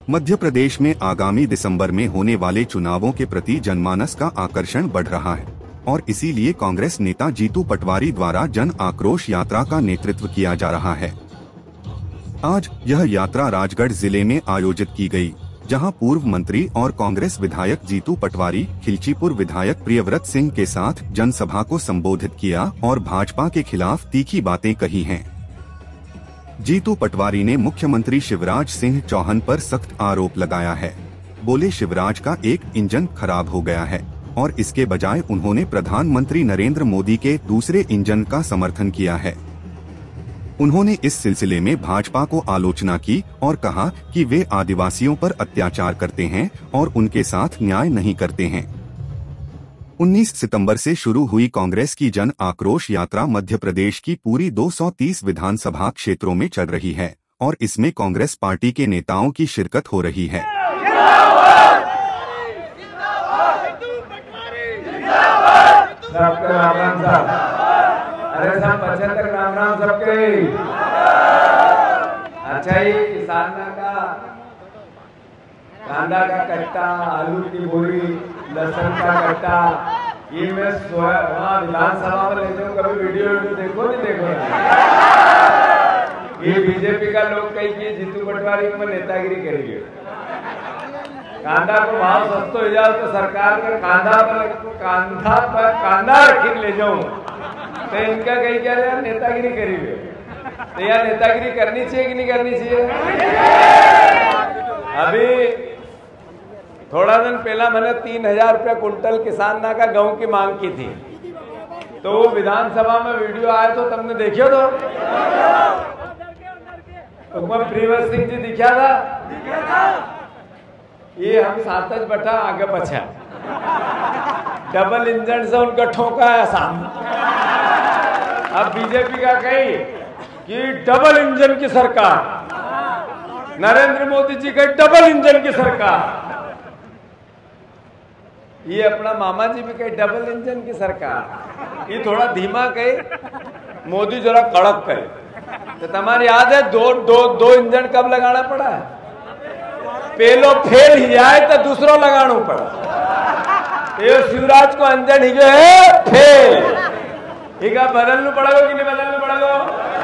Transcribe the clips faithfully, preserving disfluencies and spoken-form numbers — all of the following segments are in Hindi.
मध्य प्रदेश में आगामी दिसंबर में होने वाले चुनावों के प्रति जनमानस का आकर्षण बढ़ रहा है और इसीलिए कांग्रेस नेता जीतू पटवारी द्वारा जन आक्रोश यात्रा का नेतृत्व किया जा रहा है। आज यह यात्रा राजगढ़ जिले में आयोजित की गई, जहां पूर्व मंत्री और कांग्रेस विधायक जीतू पटवारी खिलचीपुर विधायक प्रियव्रत सिंह के साथ जनसभा को संबोधित किया और भाजपा के खिलाफ तीखी बातें कही हैं। जीतू पटवारी ने मुख्यमंत्री शिवराज सिंह चौहान पर सख्त आरोप लगाया है। बोले शिवराज का एक इंजन खराब हो गया है और इसके बजाय उन्होंने प्रधानमंत्री नरेंद्र मोदी के दूसरे इंजन का समर्थन किया है। उन्होंने इस सिलसिले में भाजपा को आलोचना की और कहा कि वे आदिवासियों पर अत्याचार करते हैं और उनके साथ न्याय नहीं करते हैं। उन्नीस सितंबर से शुरू हुई कांग्रेस की जन आक्रोश यात्रा मध्य प्रदेश की पूरी दो सौ तीस विधानसभा क्षेत्रों में चल रही है और इसमें कांग्रेस पार्टी के नेताओं की शिरकत हो रही है। अरे साहब पचहत्तर राम राम सबके। अच्छा ही किसान का कांदा का कट्टा, आलू की बोरी, लहसुन का कट्टा, ये मैं वहाँ विधानसभा में ले जाऊँ, कभी वीडियो वीडियो देखो नहीं देखो। ये बीजेपी का लोग कही कि जीतू पटवारी में नेतागिरी करेंगे। कांदा को भाव सस्ता हो जाओ तो सरकार का कांधा पर कांधा पर कांदा रखी ले जाऊं तो इनका कहीं क्या यार नेतागिरी करेंगे। तो यार नेतागिरी करनी चाहिए कि नहीं करनी चाहिए? अभी थोड़ा दिन पहला मैंने तीन हजार रुपया कुंटल किसान ना का गेहूं की मांग की थी, तो वो विधानसभा में वीडियो आया तो तुमने देखियो तो उसमें प्रियव्रत सिंह जी दिखा था। ये हम सातज बटा आगे बचा डबल इंजन से उनका ठोका है सामने। अब बीजेपी का कही कि डबल इंजन की सरकार, नरेंद्र मोदी जी का डबल इंजन की सरकार, ये अपना मामा जी भी कहे डबल इंजन की सरकार। ये थोड़ा धीमा कहे, मोदी जरा कड़क कहे। तो तुम्हारी याद है दो दो दो इंजन कब लगाना पड़ा है? पहलो फेल ही आए तो दूसरो लगाना पड़ा। ये शिवराज को इंजन ही जो है फेल, इका बदलना पड़ेगा कि नहीं बदलना पड़ेगा?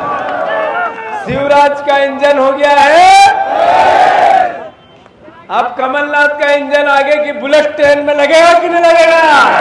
शिवराज का इंजन हो गया है, अब कमलनाथ का इंजन आगे की बुलेट ट्रेन में लगेगा कि नहीं लगेगा?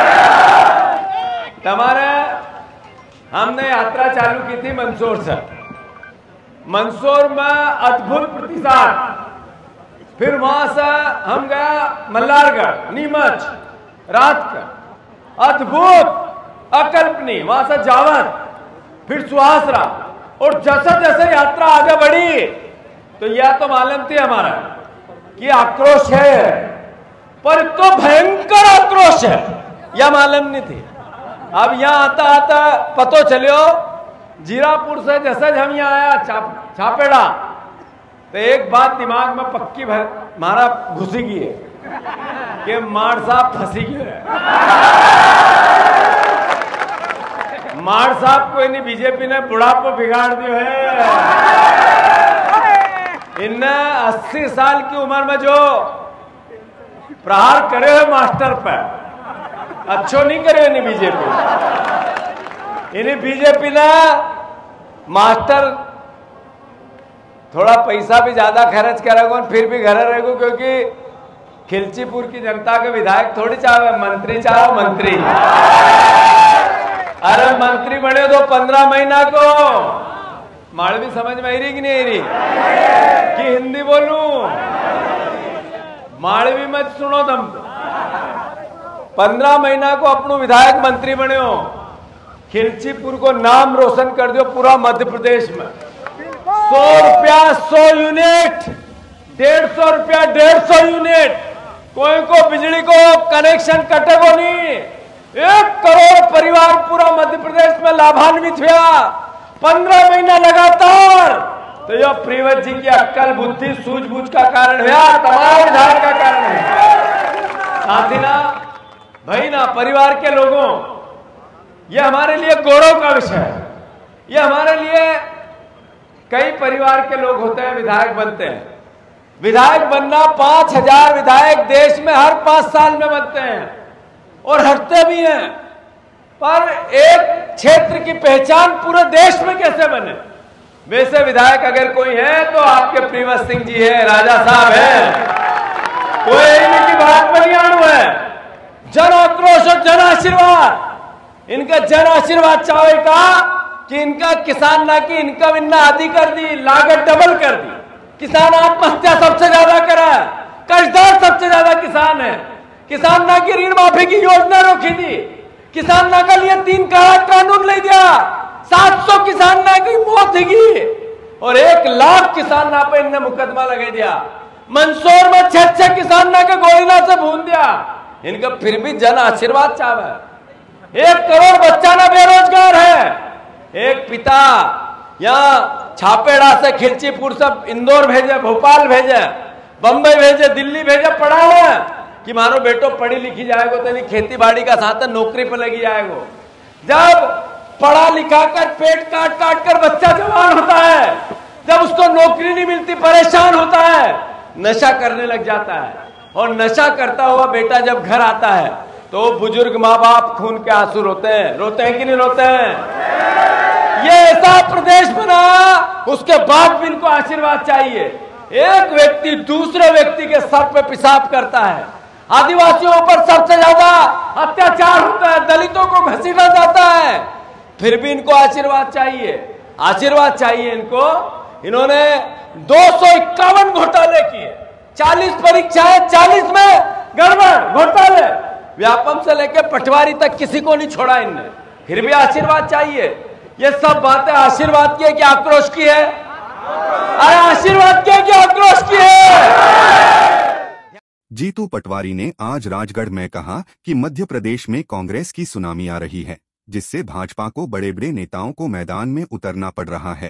तुम्हारे हमने यात्रा चालू की थी मंदसौर से। मंदसौर में अद्भुत प्रतिसाद, फिर वहां से हम गया मल्हारगढ़, नीमच, रात का अद्भुत अकल्पनीय, वहां से जावर, फिर सुहासरा, और जैसे जैसे यात्रा आगे बढ़ी तो यह तो मालूम थी हमारा कि आक्रोश है, पर तो भयंकर आक्रोश है, यह मालूम नहीं थी। अब यहाँ आता आता पतो चलियो जीरापुर से जैसे हम यहाँ आया छाप, छापेड़ा, तो एक बात दिमाग में पक्की मारा घुसी गई है कि मार साहब फंसी गए। मार साहब को इन्हीं बीजेपी ने बुढ़ापा बिगाड़ दियो है। इनने अस्सी साल की उम्र में जो प्रहार करे है मास्टर पर, अच्छो नहीं करे इन्हीं बीजेपी। इन्हीं बीजेपी ने मास्टर थोड़ा पैसा भी ज्यादा खर्च करेगा, फिर भी घर रहेगा, क्योंकि खिलचीपुर की जनता के विधायक थोड़ी चाहे, मंत्री चाहो मंत्री। अरे मंत्री बने तो पंद्रह महीना को मालवी समझ में आई रही कि नहीं आई रही कि हिंदी बोलूं? मालवी मत सुनो तुम। पंद्रह महीना को अपनो विधायक मंत्री बने हो, खिलचीपुर को नाम रोशन कर दियो पूरा मध्य प्रदेश में। सौ रुपया सौ यूनिट, डेढ़ सौ रुपया डेढ़ सौ यूनिट, कोई को बिजली को कनेक्शन कटेगो नहीं। एक करोड़ परिवार पूरा मध्य प्रदेश में लाभान्वित हुआ पंद्रह महीना लगातार। तो यह प्रियव्रत जी की अक्कल बुद्धि सूझबूझ का कारण हुआ, तमाम विधायक का कारण है। साथी ना भाई ना परिवार के लोगों, यह हमारे लिए गौरव का विषय है। यह हमारे लिए, कई परिवार के लोग होते हैं विधायक बनते हैं, विधायक बनना, पांच हजार विधायक देश में हर पांच साल में बनते हैं और हटते भी हैं, पर एक क्षेत्र की पहचान पूरे देश में कैसे बने? वैसे विधायक अगर कोई है तो आपके प्रीमस सिंह जी है, राजा साहब है, कोई इनकी बात बनियाणु है। जन आक्रोश और जन आशीर्वाद, इनका जन आशीर्वाद चाहे का कि इनका किसान ना की इनकम इन्ना आदि कर दी, लागत डबल कर दी, किसान आत्महत्या सबसे ज्यादा करा, कर्जदार सबसे ज्यादा किसान है, किसान ना की ऋण माफी की योजना रोकी थी, किसान ना के लिए तीन काला कानून ले दिया, सात सौ किसान ना की मौत हुई और एक लाख किसान ना पे इनने मुकदमा लगा दिया। मंदसौर में छह छह किसान ना के गोलीना से भून दिया। इनका फिर भी जन आशीर्वाद चाहे। एक करोड़ बच्चा ना बेरोजगार है। एक पिता यहाँ छापेड़ा से खिलचीपुर से इंदौर भेजे, भोपाल भेजे, बंबई भेजे, दिल्ली भेजे, पढ़ा है कि मानो बेटो पढ़ी लिखी जाएगो तो नहीं खेती बाड़ी का साथ नौकरी पर लगी जाएगो। जब पढ़ा लिखा कर पेट काट काट कर बच्चा जवान होता है, जब उसको नौकरी नहीं मिलती परेशान होता है, नशा करने लग जाता है और नशा करता हुआ बेटा जब घर आता है तो बुजुर्ग माँ बाप खून के आंसू रोते हैं। रोते हैं कि नहीं रोते हैं? ये ऐसा प्रदेश बना, उसके बाद भी इनको आशीर्वाद चाहिए। एक व्यक्ति दूसरे व्यक्ति के सर पे पेशाब करता है, आदिवासियों पर सबसे ज्यादा अत्याचार होता है, दलितों को घसीटा जाता है, फिर भी इनको आशीर्वाद चाहिए। आशीर्वाद चाहिए इनको। इन्होंने दो सौ इक्यावन घोटाले किए, चालीस परीक्षाएं, चालीस में गड़बड़ घोटाले, व्यापम से लेकर पटवारी तक किसी को नहीं छोड़ा इनने, फिर भी आशीर्वाद चाहिए। ये सब बातें आशीर्वाद की है कि आक्रोश की है? अरे आशीर्वाद की है कि आक्रोश की है? जीतू पटवारी ने आज राजगढ़ में कहा कि मध्य प्रदेश में कांग्रेस की सुनामी आ रही है, जिससे भाजपा को बड़े बड़े नेताओं को मैदान में उतरना पड़ रहा है।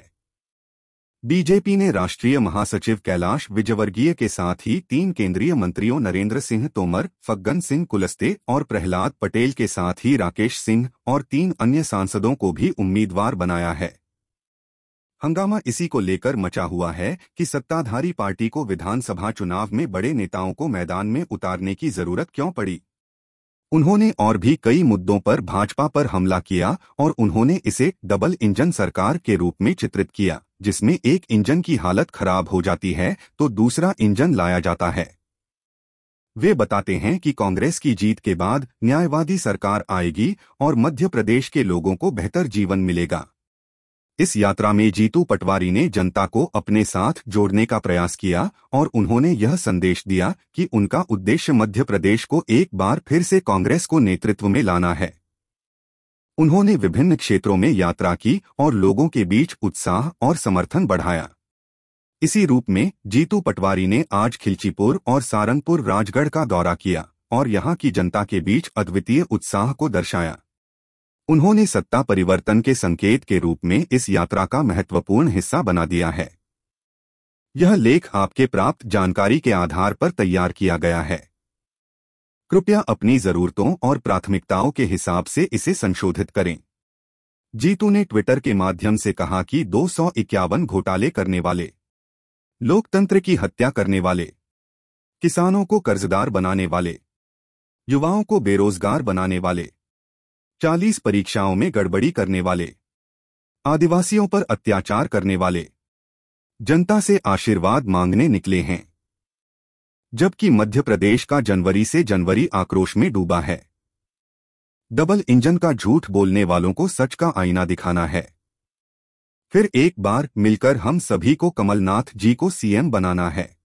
बीजेपी ने राष्ट्रीय महासचिव कैलाश विजयवर्गीय के साथ ही तीन केंद्रीय मंत्रियों नरेंद्र सिंह तोमर, फग्गन सिंह कुलस्ते और प्रहलाद पटेल के साथ ही राकेश सिंह और तीन अन्य सांसदों को भी उम्मीदवार बनाया है। हंगामा इसी को लेकर मचा हुआ है कि सत्ताधारी पार्टी को विधानसभा चुनाव में बड़े नेताओं को मैदान में उतारने की जरूरत क्यों पड़ी। उन्होंने और भी कई मुद्दों पर भाजपा पर हमला किया और उन्होंने इसे डबल इंजन सरकार के रूप में चित्रित किया, जिसमें एक इंजन की हालत खराब हो जाती है तो दूसरा इंजन लाया जाता है। वे बताते हैं कि कांग्रेस की जीत के बाद न्यायवादी सरकार आएगी और मध्य प्रदेश के लोगों को बेहतर जीवन मिलेगा। इस यात्रा में जीतू पटवारी ने जनता को अपने साथ जोड़ने का प्रयास किया और उन्होंने यह संदेश दिया कि उनका उद्देश्य मध्य प्रदेश को एक बार फिर से कांग्रेस को नेतृत्व में लाना है। उन्होंने विभिन्न क्षेत्रों में यात्रा की और लोगों के बीच उत्साह और समर्थन बढ़ाया। इसी रूप में जीतू पटवारी ने आज खिलचीपुर और सारंगपुर राजगढ़ का दौरा किया और यहां की जनता के बीच अद्वितीय उत्साह को दर्शाया। उन्होंने सत्ता परिवर्तन के संकेत के रूप में इस यात्रा का महत्वपूर्ण हिस्सा बना दिया है। यह लेख आपके प्राप्त जानकारी के आधार पर तैयार किया गया है। कृपया अपनी जरूरतों और प्राथमिकताओं के हिसाब से इसे संशोधित करें। जीतू ने ट्विटर के माध्यम से कहा कि दो सौ इक्यावन घोटाले करने वाले, लोकतंत्र की हत्या करने वाले, किसानों को कर्जदार बनाने वाले, युवाओं को बेरोजगार बनाने वाले, चालीस परीक्षाओं में गड़बड़ी करने वाले, आदिवासियों पर अत्याचार करने वाले जनता से आशीर्वाद मांगने निकले हैं, जबकि मध्य प्रदेश का जनवरी से जनवरी आक्रोश में डूबा है। डबल इंजन का झूठ बोलने वालों को सच का आईना दिखाना है। फिर एक बार मिलकर हम सभी को कमलनाथ जी को सीएम बनाना है।